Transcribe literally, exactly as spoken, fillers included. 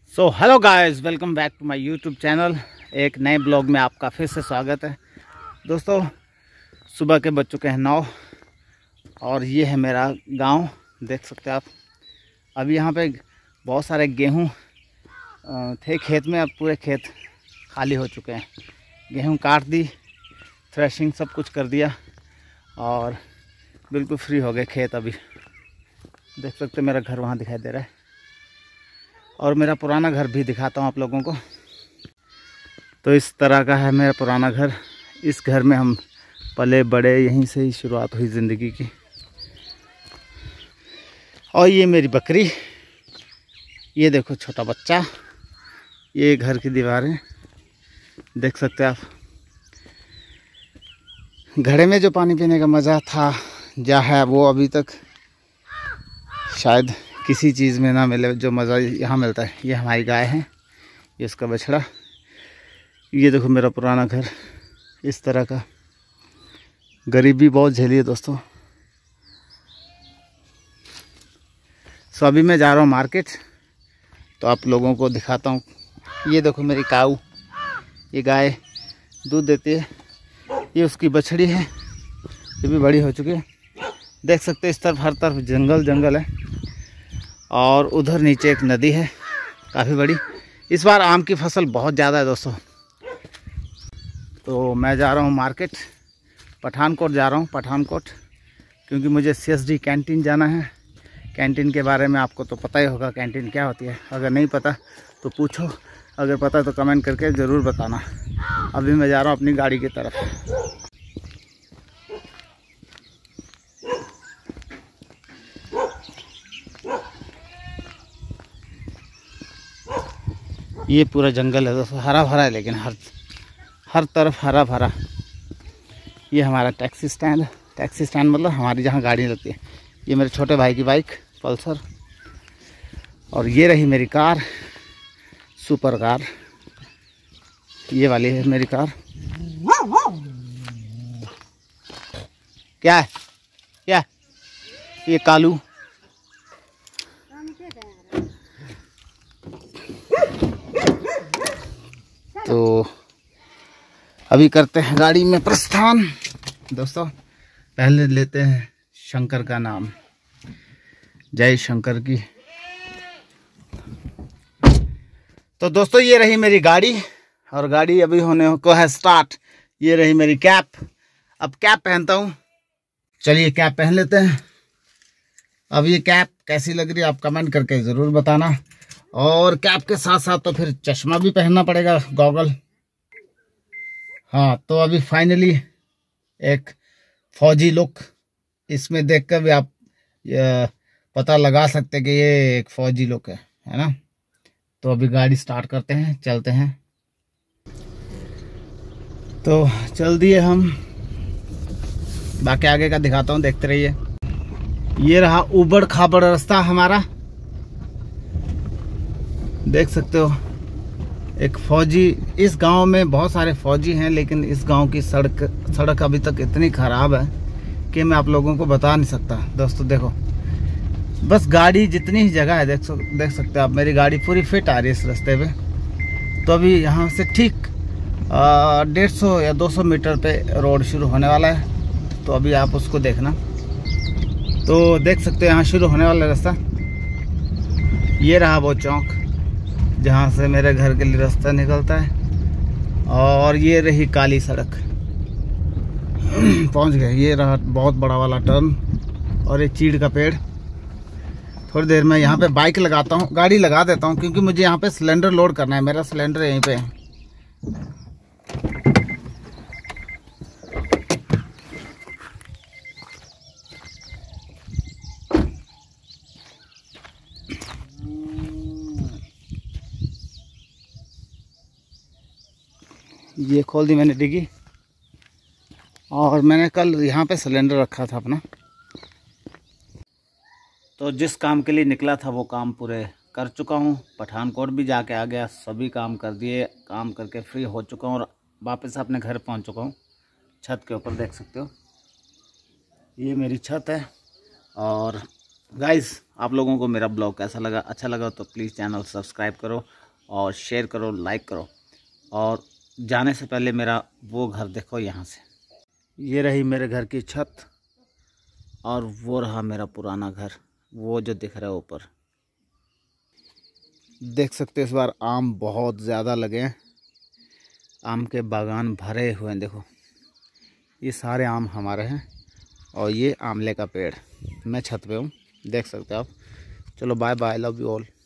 So hello guys, welcome back to my YouTube channel. एक नए blog में आपका फिर से स्वागत है। दोस्तों, सुबह के बज चुके हैं नौ और ये है मेरा गांव। देख सकते हैं आप। अभी यहाँ पे बहुत सारे गेहूं थे खेत में, अब पूरे खेत खाली हो चुके हैं। गेहूं काट दी, थ्रेशिंग सब कुछ कर दिया और बिल्कुल फ्री हो गए खेत। अभी देख सकते हैं मेरा घर वहाँ दिखाई दे रहा है और मेरा पुराना घर भी दिखाता हूँ आप लोगों को। तो इस तरह का है मेरा पुराना घर। इस घर में हम पले बड़े, यहीं से ही शुरुआत हुई ज़िंदगी की। और ये मेरी बकरी, ये देखो छोटा बच्चा, ये घर की दीवारें देख सकते हैं आप। घड़े में जो पानी पीने का मज़ा था जा है, वो अभी तक शायद किसी चीज़ में ना मिले जो मज़ा यहाँ मिलता है। ये हमारी गाय है, ये उसका बछड़ा। ये देखो मेरा पुराना घर इस तरह का। गरीबी बहुत झेली है दोस्तों। सो अभी मैं जा रहा हूँ मार्केट, तो आप लोगों को दिखाता हूँ। ये देखो मेरी काऊ, ये गाय दूध देती है। ये उसकी बछड़ी है, ये भी बड़ी हो चुकी है। देख सकते हैं इस तरफ हर तरफ जंगल जंगल है और उधर नीचे एक नदी है काफ़ी बड़ी। इस बार आम की फसल बहुत ज़्यादा है दोस्तों। तो मैं जा रहा हूँ मार्केट, पठानकोट जा रहा हूँ, पठानकोट, क्योंकि मुझे सी एस डी कैंटीन जाना है। कैंटीन के बारे में आपको तो पता ही होगा, कैंटीन क्या होती है। अगर नहीं पता तो पूछो, अगर पता तो कमेंट करके ज़रूर बताना। अभी मैं जा रहा हूँ अपनी गाड़ी की तरफ। ये पूरा जंगल है दोस्तों, हरा भरा है, लेकिन हर हर तरफ हरा भरा। ये हमारा टैक्सी स्टैंड है। टैक्सी स्टैंड मतलब हमारी जहाँ गाड़ी लगती है। ये मेरे छोटे भाई की बाइक पल्सर, और ये रही मेरी कार, सुपर कार। ये वाली है मेरी कार। क्या है क्या ये कालू। तो अभी करते हैं गाड़ी में प्रस्थान दोस्तों। पहले लेते हैं शंकर का नाम, जय शंकर की। तो दोस्तों, ये रही मेरी गाड़ी और गाड़ी अभी होने को है स्टार्ट। ये रही मेरी कैप। अब कैप पहनता हूँ। चलिए कैप पहन लेते हैं। अब ये कैप कैसी लग रही है आप कमेंट करके ज़रूर बताना। और कैप के साथ साथ तो फिर चश्मा भी पहनना पड़ेगा, गॉगल। हाँ, तो अभी फाइनली एक फौजी लुक, इसमें देखकर भी आप पता लगा सकते हैं कि ये एक फौजी लुक है है ना। तो अभी गाड़ी स्टार्ट करते हैं, चलते हैं। तो चल दिए हम, बाकी आगे का दिखाता हूँ, देखते रहिए। ये रहा उबड़ खाबड़ रास्ता हमारा, देख सकते हो। एक फौजी, इस गांव में बहुत सारे फौजी हैं, लेकिन इस गांव की सड़क सड़क अभी तक इतनी ख़राब है कि मैं आप लोगों को बता नहीं सकता दोस्तों। देखो, बस गाड़ी जितनी ही जगह है, देख सक, देख सकते हो आप, मेरी गाड़ी पूरी फिट आ रही है इस रास्ते पे। तो अभी यहाँ से ठीक डेढ़ सौ या दो सौ मीटर पे रोड शुरू होने वाला है। तो अभी आप उसको देखना। तो देख सकते हो यहाँ शुरू होने वाला रास्ता। ये रहा वो चौक जहाँ से मेरे घर के लिए रास्ता निकलता है। और ये रही काली सड़क, पहुँच गए। ये रहा बहुत बड़ा वाला टर्न और ये चीड़ का पेड़। थोड़ी देर में यहाँ पे बाइक लगाता हूँ, गाड़ी लगा देता हूँ, क्योंकि मुझे यहाँ पे सिलेंडर लोड करना है। मेरा सिलेंडर यहीं पे है। ये खोल दी मैंने डिग्गी, और मैंने कल यहाँ पे सिलेंडर रखा था अपना। तो जिस काम के लिए निकला था वो काम पूरे कर चुका हूँ। पठानकोट भी जाके आ गया, सभी काम कर दिए। काम करके फ्री हो चुका हूँ और वापस अपने घर पहुँच चुका हूँ। छत के ऊपर देख सकते हो, ये मेरी छत है। और गाइस, आप लोगों को मेरा ब्लॉग कैसा लगा? अच्छा लगा तो प्लीज़ चैनल सब्सक्राइब करो और शेयर करो, लाइक करो। और जाने से पहले मेरा वो घर देखो यहाँ से, ये रही मेरे घर की छत और वो रहा मेरा पुराना घर, वो जो दिख रहा है ऊपर। देख सकते इस बार आम बहुत ज़्यादा लगे हैं, आम के बागान भरे हुए हैं। देखो ये सारे आम हमारे हैं और ये आंवले का पेड़। मैं छत पे हूँ, देख सकते हो आप। चलो bye bye, love you all.